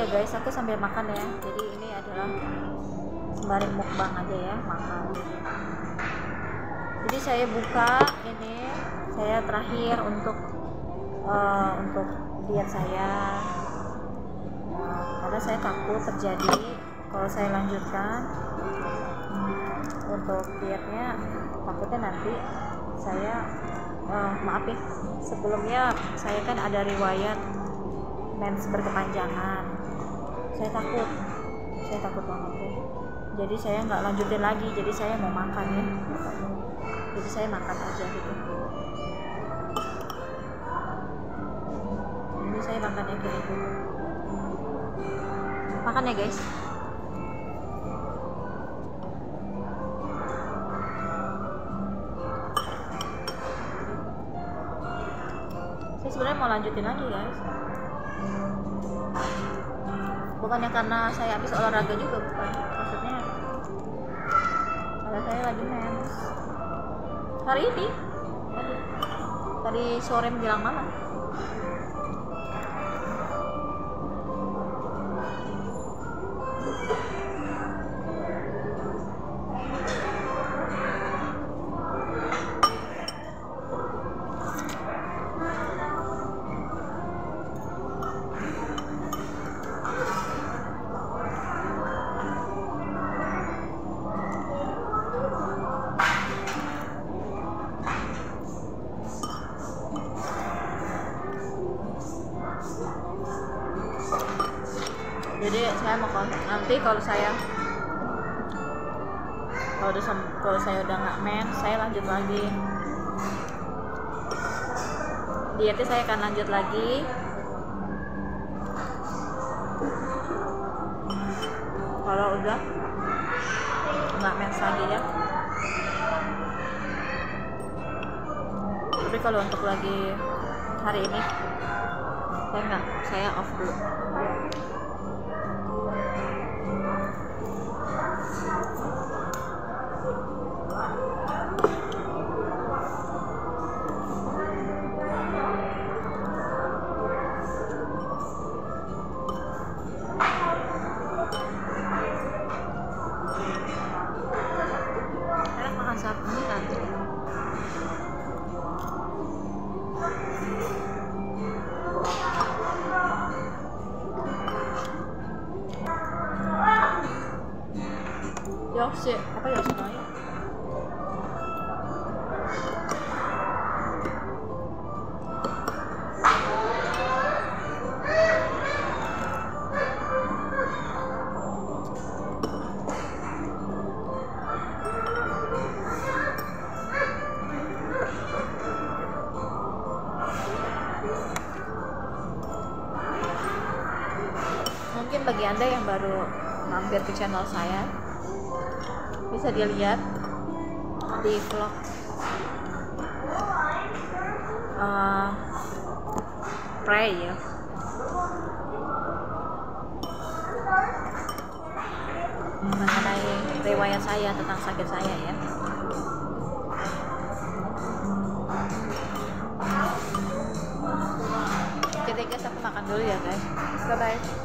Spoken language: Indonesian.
ya guys, aku sambil makan ya. Jadi ini adalah sembari mukbang aja ya, makan. Jadi saya buka ini, saya terakhir untuk diet saya. Karena saya takut terjadi kalau saya lanjutkan untuk dietnya, takutnya nanti saya maaf ya, sebelumnya saya kan ada riwayat mens berkepanjangan. Saya takut banget ya. Jadi saya nggak lanjutin lagi, jadi saya mau makan ya. Jadi saya makan aja gitu. Ini saya makannya kayak gitu. Makan ya guys. Saya sebenarnya mau lanjutin lagi guys. Bukannya karena saya habis olahraga juga, bukan. Maksudnya karena saya lagi mens. Hari ini, tadi sore menjelang malam. Jadi saya mau nanti kalau saya udah nggak mens, saya lanjut lagi dietnya, saya akan lanjut lagi. Kalau udah nggak mens lagi ya. Tapi kalau untuk lagi hari ini saya off dulu. 역시 apa ya semuanya. Mungkin bagi Anda yang baru mampir ke channel saya, bisa dilihat di vlog pray ya, mengenai riwayat saya tentang sakit saya ya. Oke guys, aku makan dulu ya guys. Bye bye.